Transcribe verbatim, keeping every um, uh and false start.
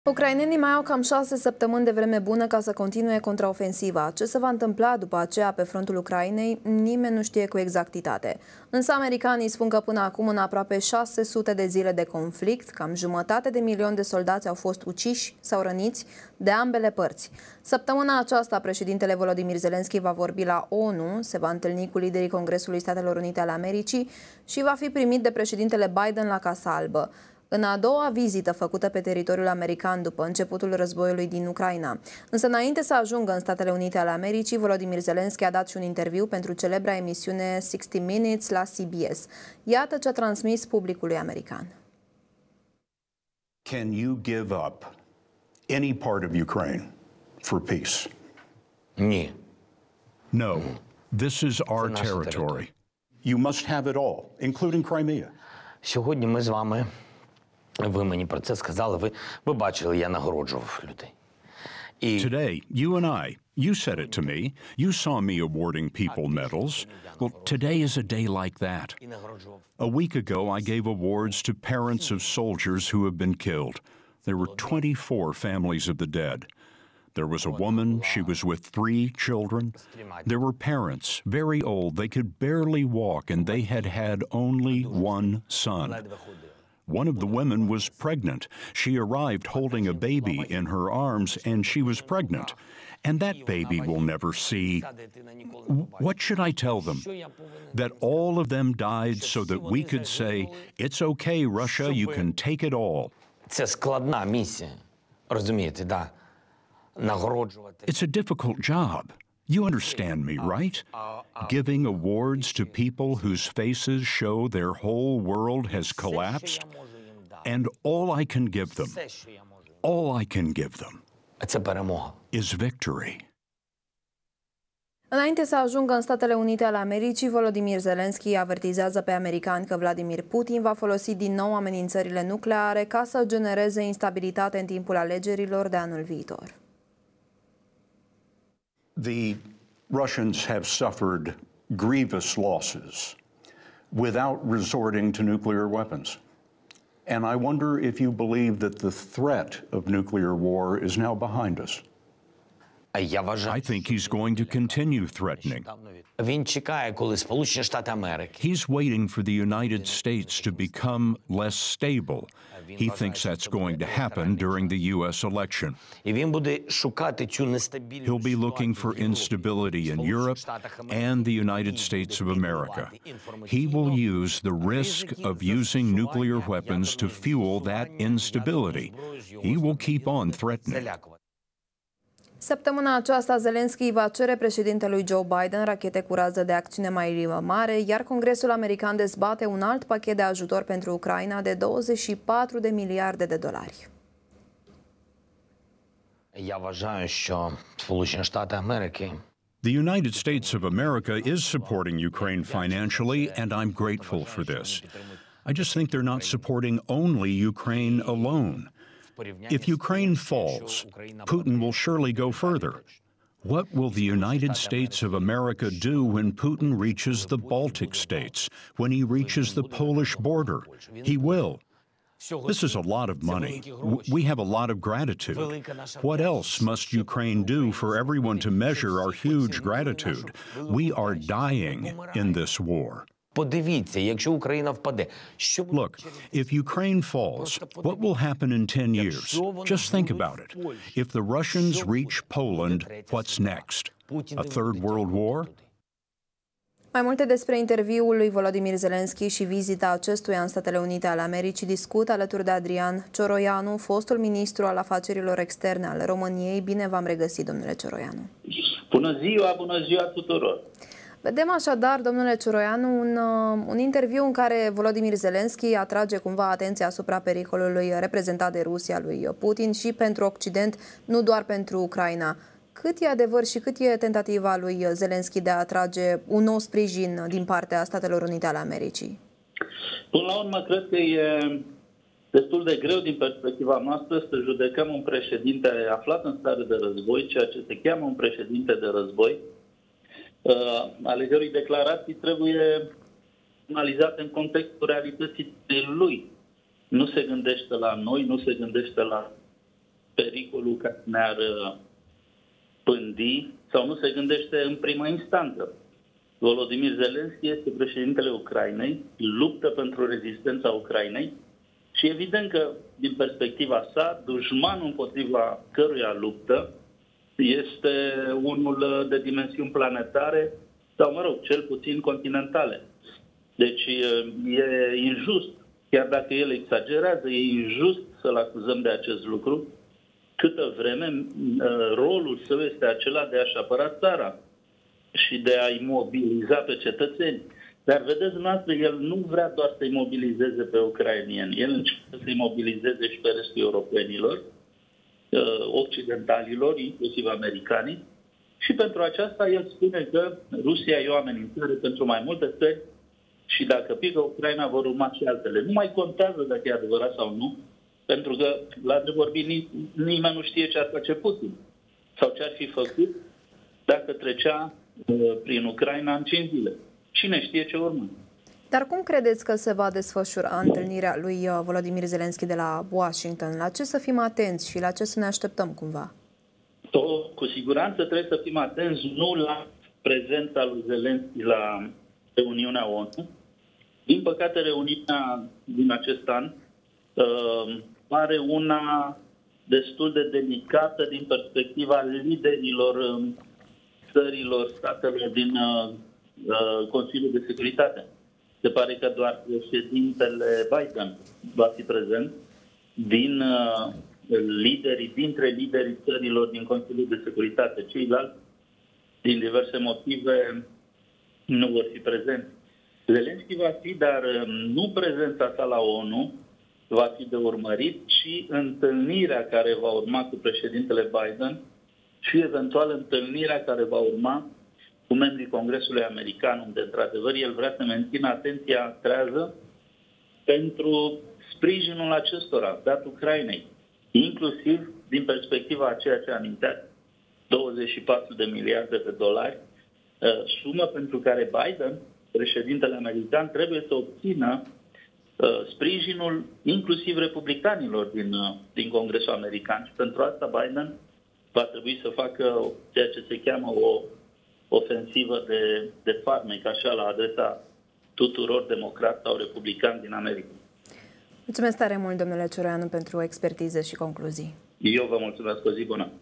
Ucrainenii mai au cam șase săptămâni de vreme bună ca să continue contraofensiva. Ce se va întâmpla după aceea pe frontul Ucrainei, nimeni nu știe cu exactitate. Însă americanii spun că până acum, în aproape șase sute de zile de conflict, cam jumătate de milion de soldați au fost uciși sau răniți de ambele părți. Săptămâna aceasta, președintele Volodymyr Zelensky va vorbi la ONU, se va întâlni cu liderii Congresului Statelor Unite ale Americii și va fi primit de președintele Biden la Casa Albă, în a doua vizită făcută pe teritoriul american după începutul războiului din Ucraina. Însă înainte să ajungă în Statele Unite ale Americii, Volodymyr Zelensky a dat și un interviu pentru celebra emisiune sixty minutes la C B S. Iată ce a transmis publicului american. Can you give up any part of Ukraine for peace? Ні. No. This is our territory. You must have it all, including Crimea. Сьогодні ми з вами, ви мені про це сказали, ви, ви бачили, я нагороджував людей. І... Today, you and I, you said it to me, you saw me awarding people medals. Well, today is a day like that. A week ago, I gave awards to parents of soldiers who have been killed. There were twenty-four families of the dead. There was a woman, she was with three children. There were parents, very old, they could barely walk, and they had had only one son. One of the women was pregnant. She arrived holding a baby in her arms, and she was pregnant. And that baby will never see. What should I tell them? That all of them died so that we could say, it's okay, Russia, you can take it all. Це складна місія, розумієте, да. It's a difficult job. You understand me, right? Giving awards to people whose faces show their whole world has collapsed. And all I can give them, all I can give them, is victory. Înainte să ajungă în Statele Unite ale Americii, Volodymyr Zelensky avertizează pe americani că Vladimir Putin va folosi din nou amenințările nucleare ca să genereze instabilitate în timpul alegerilor de anul viitor. The Russians have suffered grievous losses without resorting to nuclear weapons. And I wonder if you believe that the threat of nuclear war is now behind us. I think he's going to continue threatening. Він чекає, коли Сполучені Штати Америки. He's waiting for the United States to become less stable. He thinks that's going to happen during the U S election. І він буде шукати цю нестабільність. He'll be looking for instability in Europe and the United States of America. He will use the risk of using nuclear weapons to fuel that instability. He will keep on threatening. Săptămâna aceasta, Zelensky va cere președintelui Joe Biden rachete cu rază de acțiune mai mare, iar Congresul american dezbate un alt pachet de ajutor pentru Ucraina de douăzeci și patru de miliarde de dolari. Я вважаю, що Сполучені Штати Америки The United States of America is supporting Ukraine financially, and I'm grateful for this. I just think they're not supporting only Ukraine alone. If Ukraine falls, Putin will surely go further. What will the United States of America do when Putin reaches the Baltic states, when he reaches the Polish border? He will. This is a lot of money. We have a lot of gratitude. What else must Ukraine do for everyone to measure our huge gratitude? We are dying in this war. Подивіться, якщо Україна впаде, що буде? Look, if Ukraine falls, what will happen in ten years? Just think about it. If the Russians reach Poland, what's next? A third world war? Mai multe despre interviul lui Volodymyr Zelensky și vizita acestuia în Statele Unite ale Americii discut alături de Adrian Cioroianu, fostul ministru al afacerilor externe al României. Bine v-am regăsit, domnule Cioroianu. Bună ziua, bună ziua tuturor! Vedem așadar, domnule Cioroianu, un, un interviu în care Volodymyr Zelensky atrage cumva atenția asupra pericolului reprezentat de Rusia lui Putin și pentru Occident, nu doar pentru Ucraina. Cât e adevăr și cât e tentativa lui Zelensky de a atrage un nou sprijin din partea Statelor Unite ale Americii? Până la urmă, cred că e destul de greu din perspectiva noastră să judecăm un președinte aflat în stare de război, ceea ce se cheamă un președinte de război. Uh, alegerii declarații trebuie analizate în contextul realității de lui. Nu se gândește la noi, nu se gândește la pericolul care ne-ar pândi sau nu se gândește în prima instanță. Volodymyr Zelensky este președintele Ucrainei, luptă pentru rezistența Ucrainei și evident că, din perspectiva sa, dușmanul împotriva căruia luptă este unul de dimensiuni planetare sau, mă rog, cel puțin continentale. Deci e injust, chiar dacă el exagerează, e injust să-l acuzăm de acest lucru, câtă vreme rolul său este acela de a-și apăra țara și de a-i mobiliza pe cetățeni. Dar vedeți dumneavoastră, el nu vrea doar să-i mobilizeze pe ucrainieni, el încearcă să-i mobilizeze și pe restul europenilor, occidentalilor, inclusiv americanii, și pentru aceasta el spune că Rusia e o amenințare pentru mai multe țări și dacă pică Ucraina vor urma și altele. Nu mai contează dacă e adevărat sau nu, pentru că, la de vorbit, nimeni nu știe ce ar face Putin sau ce ar fi făcut dacă trecea uh, prin Ucraina în cinci zile. Cine știe ce urmă? Dar cum credeți că se va desfășura întâlnirea lui Volodymyr Zelensky de la Washington? La ce să fim atenți și la ce să ne așteptăm cumva? Cu siguranță trebuie să fim atenți nu la prezența lui Zelensky la reuniunea O N U. Din păcate, reuniunea din acest an uh, pare una destul de delicată din perspectiva liderilor uh, țărilor, statelor din uh, uh, Consiliul de Securitate. Se pare că doar președintele Biden va fi prezent din uh, liderii, dintre liderii țărilor din Consiliul de Securitate. Ceilalți, din diverse motive, nu vor fi prezenți. Zelensky va fi, dar nu prezența sa la O N U va fi de urmărit, ci întâlnirea care va urma cu președintele Biden și eventual întâlnirea care va urma cu membrii Congresului American, unde, într-adevăr, el vrea să mențină atenția trează pentru sprijinul acestora dat Ucrainei, inclusiv din perspectiva a ceea ce amintea, douăzeci și patru de miliarde de dolari, sumă pentru care Biden, președintele american, trebuie să obțină sprijinul inclusiv republicanilor din, din Congresul American. Și pentru asta Biden va trebui să facă ceea ce se cheamă o ofensivă de, de farmec, așa, la adresa tuturor democrați sau republicani din America. Mulțumesc tare mult, domnule Cioroianu, pentru expertiză și concluzii. Eu vă mulțumesc, o zi bună.